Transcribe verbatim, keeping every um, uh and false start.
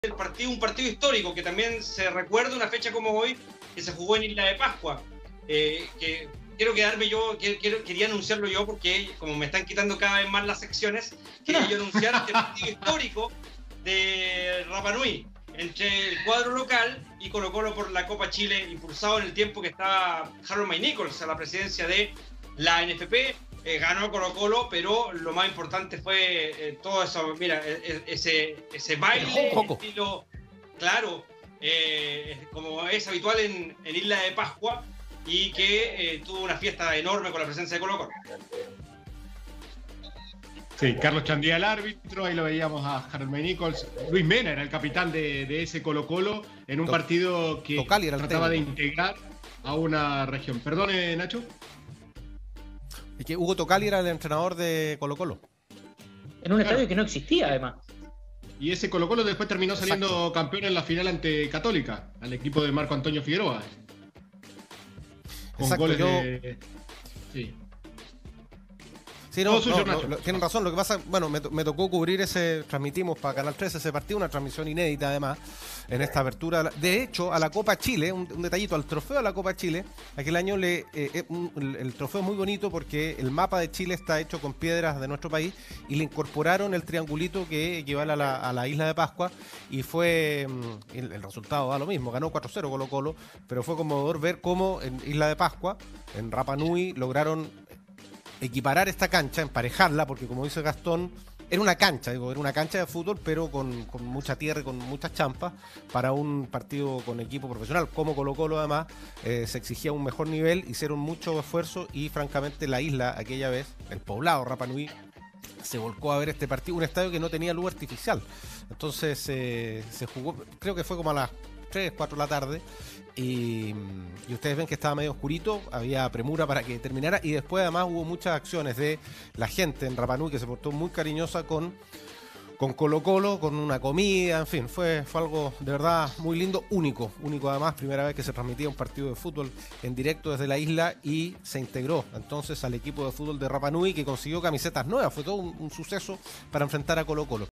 el partido, un partido histórico que también se recuerda una fecha como hoy que se jugó en Isla de Pascua. Eh, que quiero quedarme yo, quiero, quería anunciarlo yo porque como me están quitando cada vez más las secciones, quería yo anunciar este partido histórico de Rapa Nui entre el cuadro local y Colo Colo por la Copa Chile, impulsado en el tiempo que estaba Harold May Nichols a la presidencia de la N F P. Eh, ganó Colo Colo, pero lo más importante fue eh, todo eso, mira, eh, ese, ese baile, estilo, claro, eh, como es habitual en, en Isla de Pascua, y que eh, tuvo una fiesta enorme con la presencia de Colo Colo. Sí, Carlos Chandía el árbitro, ahí lo veíamos a Harold May Nichols. Luis Mena era el capitán de, de ese Colo Colo en un partido que trataba de integrar a una región. Perdone, Nacho. Y que Hugo Tocali era el entrenador de Colo Colo. En un claro. estadio que no existía, además. Y ese Colo Colo después terminó saliendo Exacto. campeón en la final ante Católica, al equipo de Marco Antonio Figueroa. Con Exacto, goles yo... de... Sí. Sí, no, no, no, no, tienen razón. Lo que pasa, bueno, me, me tocó cubrir ese, transmitimos para Canal trece ese partido, una transmisión inédita además, en esta apertura. De hecho, a la Copa Chile, un, un detallito, al trofeo de la Copa Chile, aquel año le eh, un, el, el trofeo es muy bonito porque el mapa de Chile está hecho con piedras de nuestro país y le incorporaron el triangulito que equivale a la, a la Isla de Pascua y fue, el, el resultado da lo mismo, ganó cuatro cero Colo Colo, pero fue conmovedor ver cómo en Isla de Pascua, en Rapa Nui, lograron equiparar esta cancha, emparejarla, porque como dice Gastón, era una cancha, digo, era una cancha de fútbol, pero con, con mucha tierra y con muchas champas, para un partido con equipo profesional. Como Colo Colo además, eh, se exigía un mejor nivel, hicieron mucho esfuerzo y francamente la isla aquella vez, el poblado Rapa Nui, se volcó a ver este partido, un estadio que no tenía luz artificial. Entonces eh, se jugó, creo que fue como a las tres, cuatro de la tarde, y, y ustedes ven que estaba medio oscurito, había premura para que terminara, y después además hubo muchas acciones de la gente en Rapa Nui que se portó muy cariñosa con, con Colo Colo, con una comida, en fin, fue, fue algo de verdad muy lindo, único, único además, primera vez que se transmitía un partido de fútbol en directo desde la isla y se integró entonces al equipo de fútbol de Rapa Nui que consiguió camisetas nuevas, fue todo un, un suceso para enfrentar a Colo Colo.